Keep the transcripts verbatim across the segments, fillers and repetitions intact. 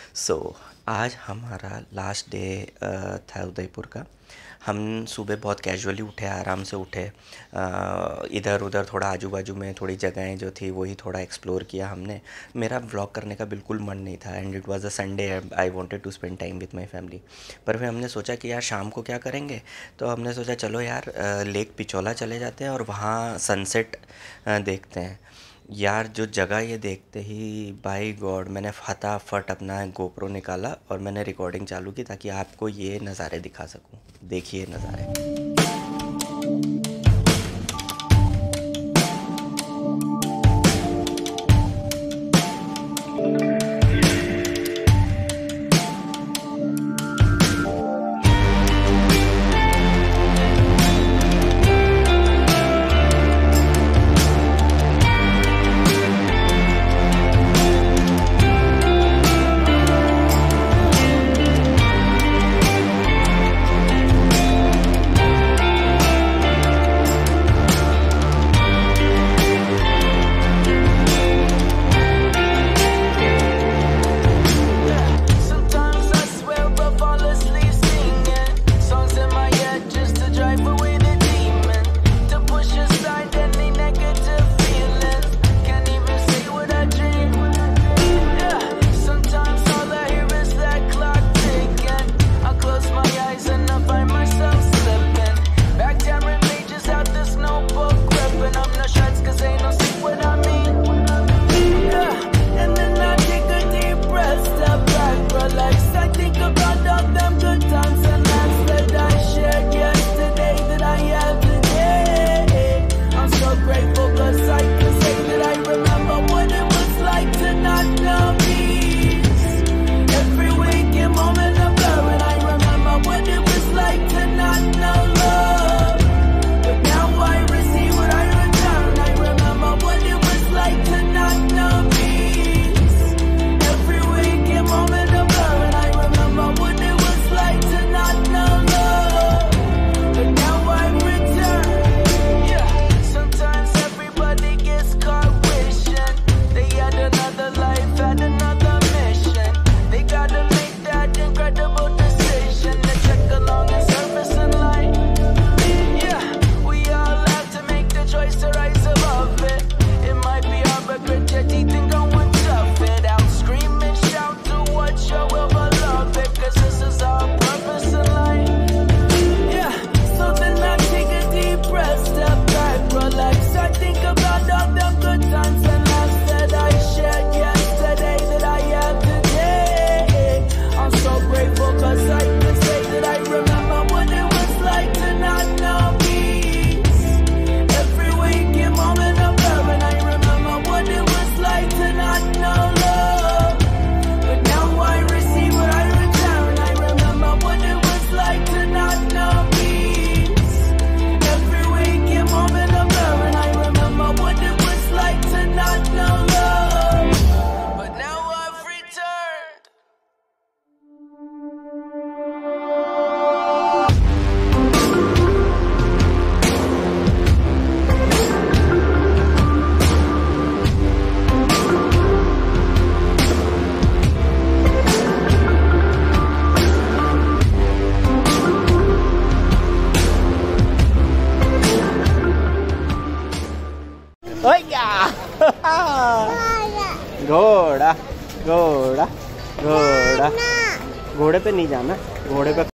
सो so, आज हमारा last day था उदयपुर का। हम सुबह बहुत कैजुअली उठे, आराम से उठे, इधर उधर थोड़ा आजू बाजू में थोड़ी जगहें जो थी वही थोड़ा एक्सप्लोर किया हमने। मेरा व्लॉग करने का बिल्कुल मन नहीं था and it was a Sunday, I wanted to spend time with my family. पर फिर हमने सोचा कि यार शाम को क्या करेंगे, तो हमने सोचा चलो यार लेक पिचोला चले जाते हैं और वहाँ सनसेट देखते हैं। यार जो जगह ये देखते ही बाय गॉड मैंने फटाफट अपना गोप्रो निकाला और मैंने रिकॉर्डिंग चालू की ताकि आपको ये नज़ारे दिखा सकूं। देखिए नज़ारे। घोड़ा घोड़ा घोड़ा घोड़े पे नहीं जाना, घोड़े पे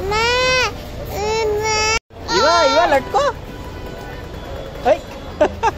इवा इवा लटको।